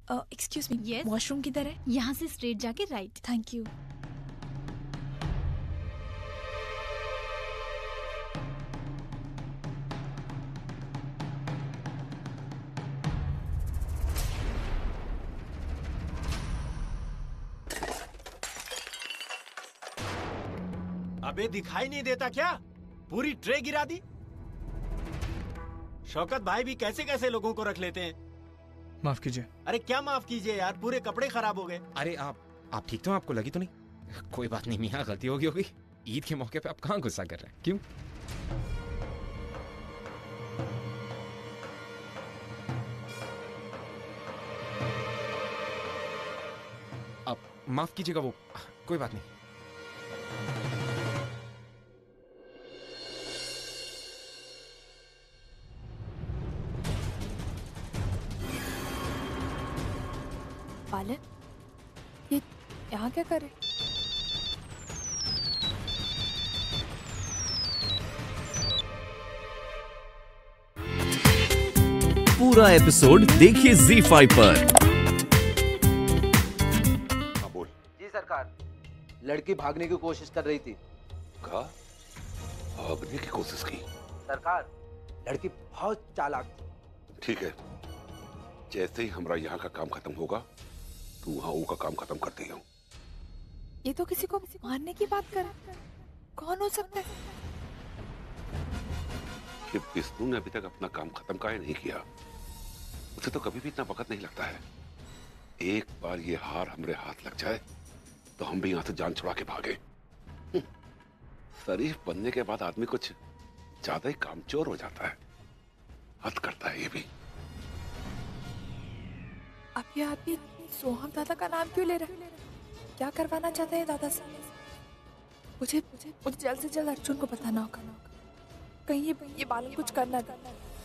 Excuse me, Yes? Washroom किधर है? यहाँ से स्ट्रेट जाके राइट। Thank you. अबे दिखाई नहीं देता क्या? पूरी ट्रे गिरा दी। शौकत भाई भी कैसे कैसे लोगों को रख लेते हैं। माफ कीजिए। अरे क्या माफ कीजिए यार, पूरे कपड़े खराब हो गए। अरे आप ठीक तो हैं? आपको लगी तो नहीं? कोई बात नहीं मियाँ, गलती होगी। ईद के मौके पे आप कहाँ गुस्सा कर रहे हैं? क्यों? आप माफ कीजिएगा, वो कोई बात नहीं। बालन, ये यहाँ क्या करे? पूरा एपिसोड देखिए ZEE5 पर। हाँ बोल। जी सरकार, लड़की भागने की कोशिश कर रही थी। कहा भागने की कोशिश की? सरकार, लड़की बहुत चालाक थी। ठीक है, जैसे ही हमारा यहाँ का काम खत्म होगा तू वहाँ वो का काम खत्म कर दिया। ये तो किसी को मारने की बात कर रहा है। कौन हो सकता है? कि विष्णु ने अभी तक अपना काम खत्म काहे नहीं किया। उसे तो कभी भी इतना वक्त नहीं लगता है। एक बार ये हार हमरे हाथ लग जाए तो हम भी यहाँ से जान छुड़ा के भागे। शरीफ बनने के बाद आदमी कुछ ज्यादा ही कामचोर हो जाता है। हद करता है ये भी। अब ये आदमी सोहम दादा का नाम क्यों ले रहा है? क्या करवाना चाहते हैं दादा से? मुझे जल्द से जल्द अर्जुन को बताना होगा। कहीं ये बालन कुछ करना था।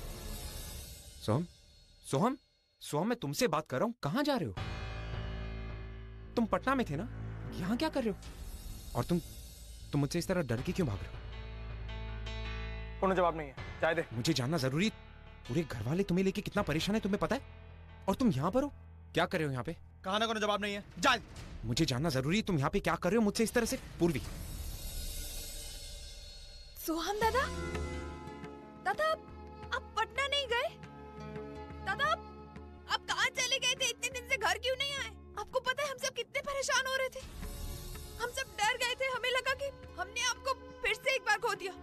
सोहम मैं तुमसे बात कर रहा हूँ। कहाँ जा रहे हो? तुम पटना में थे ना? यहाँ क्या कर रहे हो? और तुम मुझसे इस तरह डर के क्यों भाग रहे हो? कोनो जवाब नहीं है, जाए दे। मुझे जानना जरूरी। पूरे घर वाले तुम्हें लेके कितना परेशान है तुम्हें पता है? और तुम यहाँ पर हो? क्या कर रहे हो यहाँ पे? कहा ना कोनो जवाब नहीं है, जा। मुझे जानना जरूरी है, तुम यहाँ पे क्या कर रहे हो मुझसे इस तरह से? पूर्वी, सोहम दादा आप पटना नहीं गए? दादा आप कहाँ चले गए थे? इतने दिन से घर क्यों नहीं आए? आपको पता है हम सब कितने परेशान हो रहे थे। हम सब डर गए थे। हमें लगा कि हमने आपको फिर से एक बार खो दिया।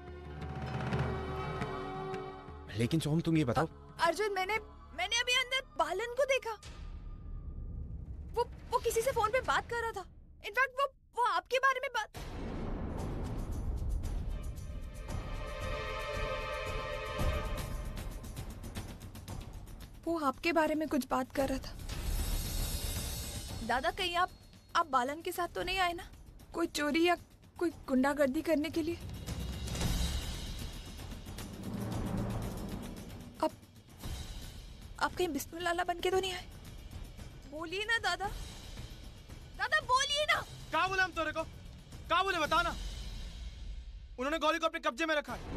लेकिन सोहम तुम ये बताओ। अर्जुन, मैंने अभी अंदर बालन को देखा। वो किसी से फोन पे बात कर रहा था। इनफैक्ट वो आपके बारे में बात। वो आपके बारे में कुछ बात कर रहा था। दादा कहीं आप बालन के साथ तो नहीं आए ना? कोई चोरी या कोई गुंडागर्दी करने के लिए? आप कहीं बिस्मिल लाला बन के तो नहीं आए? बोलिए ना दादा, बोलिए ना। क्या बोले हम तोरे को? क्या बोले बता ना। उन्होंने गौरी को अपने कब्जे में रखा है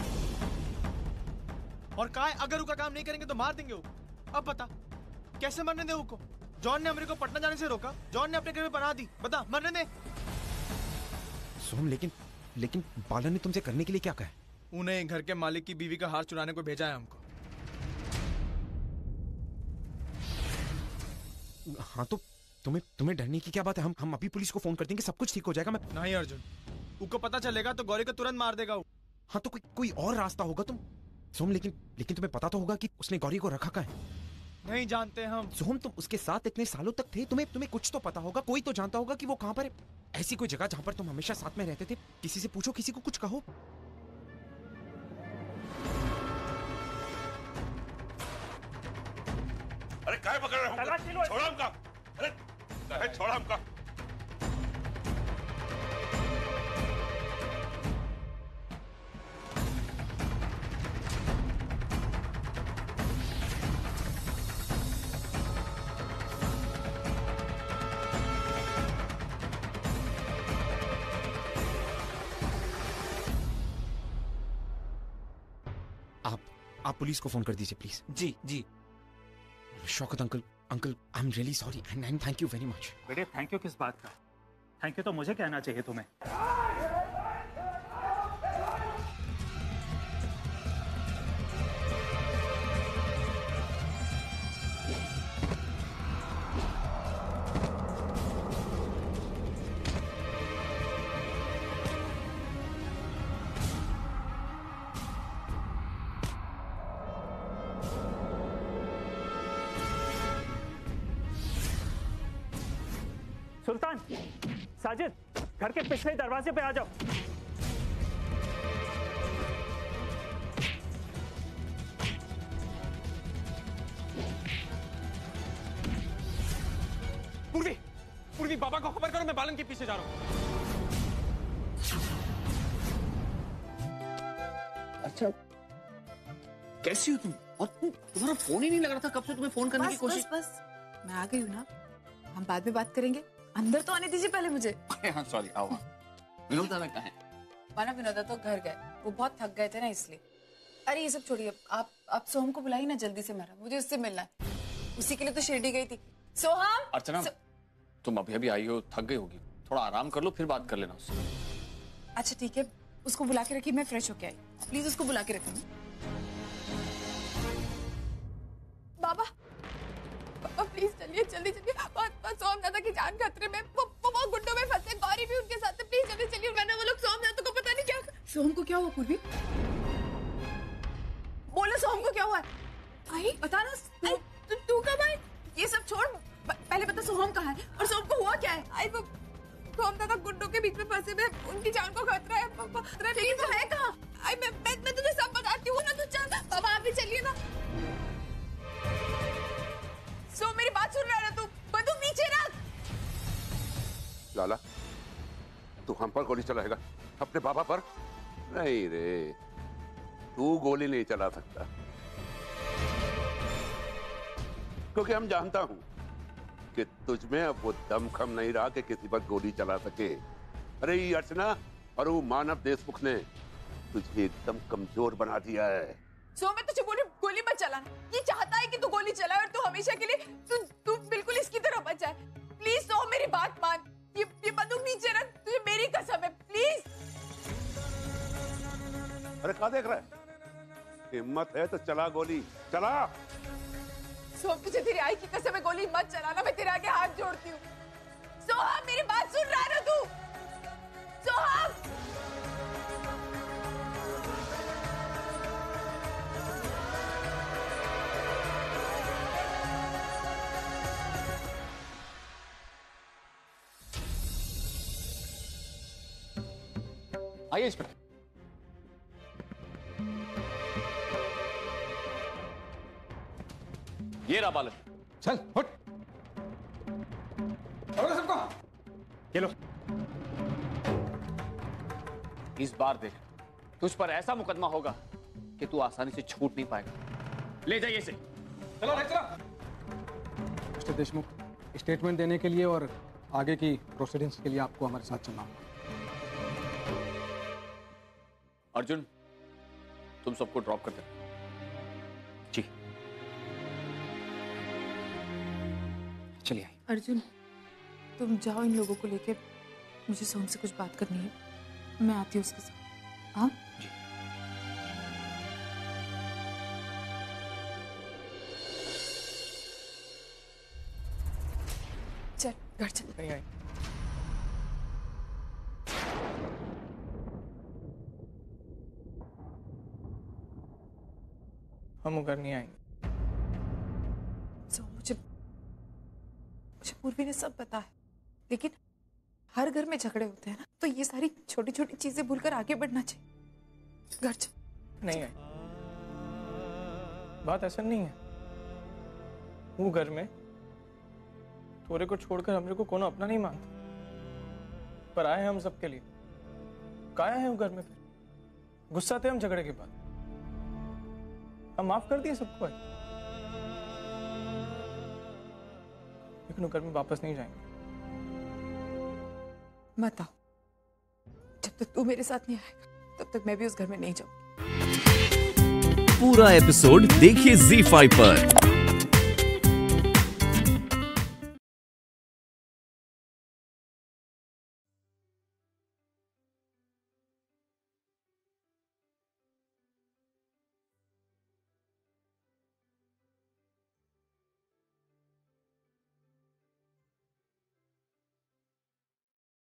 और कहा है अगर उसका काम नहीं करेंगे तो मार देंगे वो। अब बता कैसे मरने दे उसको? जॉन ने अमेरिका को पटना जाने से रोका। जॉन ने अपने घर में बना दी। बता, मरने दे। सोहम लेकिन बालन ने तुमसे करने के लिए क्या कहा? उन्हें घर के मालिक की बीवी का हार चुराने को भेजा है हमको। हाँ तो तुम्हें डरने की क्या बात है? हम अभी पुलिस को फोन कर देंगे, सब कुछ ठीक हो जाएगा। मैं नहीं अर्जुन, उसको पता चलेगा तो गौरी को तुरंत मार देगा वो। हाँ तो कोई और रास्ता होगा। सोहम लेकिन तुम्हें पता तो होगा कि उसने गौरी को रखा कहाँ है? नहीं जानते हम। सोहम तुम उसके साथ इतने सालों तक थे, तुम्हें कुछ तो पता होगा। कोई तो जानता होगा कि वो कहाँ पर है। ऐसी कोई जगह जहाँ पर तुम हमेशा साथ में रहते थे। किसी से पूछो, किसी को कुछ कहो। अरे काय पकड़ रहे हो? छोड़ा हमका। अरे छोड़ा हमका। आप पुलिस को फोन कर दीजिए प्लीज। जी। Shaukat uncle uncle I am really sorry and thank you very much. बेटे थैंक यू किस बात का? थैंक यू तो मुझे कहना चाहिए तुम्हें। सुल्तान, साजिद, घर के पिछले दरवाजे पे आ जाओ। पूर्वी, पूर्वी बाबा को खबर करो, मैं बालन के पीछे जा रहा हूँ। अच्छा, कैसी हो तुम? और तुम्हारा फोन ही नहीं लग रहा था, कब से तुम्हें फोन करने की कोशिश। बस मैं आ गई हूँ ना, हम बाद में बात करेंगे। अंदर तो आने दीजिए पहले मुझे। हाँ सॉरी, आओ। विनोदा में कहाँ है? माना विनोदा तो घर गए, वो बहुत थक गए थे ना इसलिए। अरे ये सब छोड़िए, आप सोहम को बुलाइए ना जल्दी से, मेरा मुझे उससे मिलना है। उसी के लिए तो शिरडी गई थी। सोहम! अर्चना, तुम अभी अभी आई हो, थक गई होगी, थोड़ा आराम कर लो, फिर बात कर लेना उससे। अच्छा ठीक है, उसको बुला के रखिए, मैं फ्रेश होके आई। प्लीज उसको बुला के रखिए। बाबा प्लीज चलिए, जल्दी चलिए। सोहम दादा की जान खतरे में, वो गुड्डों में फंसे, गौरी भी उनके साथ है। प्लीज जल्दी चलिए, वरना वो लोग सोहम दादा को पता नहीं क्या। सोहम को क्या हुआ पूर्वी? बोलो सोहम को क्या हुआ? आई बता ना, तू कब आई? ये सब छोड़, पहले बता सोहम कहाँ है और सोहम को हुआ क्या है? आई वो सोहम दादा गुड्डों के बीच में फंसे हुए, उनकी जान को खतरा है। लेकिन वो है कहाँ? आई मैं तुझे सब बताती हूँ ना, तू चल। बाबा आप भी चलिए ना। सो मेरी बात सुन रहा है तू? बंदूक नीचे रख। लाला, तू हम पर गोली चलाएगा? अपने बाबा पर? नहीं रे, तू गोली नहीं चला सकता, क्योंकि हम जानता हूं कि तुझमें अब वो दमखम नहीं रहा कि किसी पर गोली चला सके। अरे ये अर्चना और वो मानव देशमुख ने तुझे एकदम कमजोर बना दिया है। सो मैं तुझे बोली गोली मत चलाना। ये चाहता है कि तू गोली चलाए और तू हमेशा के लिए तू बिल्कुल इसकी तरह बच जाए। प्लीज सो मेरी बात मान, ये बंदूक नीचे रख, तुझे मेरी कसम है, प्लीज। अरे क्या देख रहा है? हिम्मत है तो चला गोली, चला। सो तुझे तेरी आई की कसम है, गोली मत चलाना, मैं तेरे आगे हाथ जोड़ती हूँ। सोहम मेरी बात सुन रहा है ना तू? सोहम! आइए इंस्पेक्टर। ये रहा बालन। चल उठ, सबको ये लो। इस बार देख, तुझ पर ऐसा मुकदमा होगा कि तू आसानी से छूट नहीं पाएगा। ले जाइए इसे। चलो मिस्टर देशमुख, स्टेटमेंट देने के लिए और आगे की प्रोसीडिंग्स के लिए आपको हमारे साथ चलना होगा। अर्जुन, तुम सबको ड्रॉप कर देना। जी चलिए। अर्जुन तुम जाओ, इन लोगों को लेके, मुझे सोहम से कुछ बात करनी है, मैं आती हूँ उसके साथ। हाँ जी। चल घर चल। नहीं आई। हम घर नहीं आएंगे। सो मुझे पूर्वी ने सब बताया, लेकिन हर घर में झगड़े होते हैं ना, तो ये सारी छोटी छोटी चीजें भूलकर आगे बढ़ना चाहिए। घर चल। नहीं आई, बात ऐसा नहीं है। वो घर में तोरे को छोड़कर हमरे को कोनो अपना नहीं मानता, पर आए हैं हम सबके लिए। काया है वो घर में? फिर गुस्सा थे हम झगड़े के बाद, हम माफ कर दिए सबको है, लेकिन वो घर में वापस नहीं जाएंगे। मत आओ, जब तक तू मेरे साथ नहीं आएगा तब तक मैं भी उस घर में नहीं जाऊंगी। पूरा एपिसोड देखिए ZEE5 पर।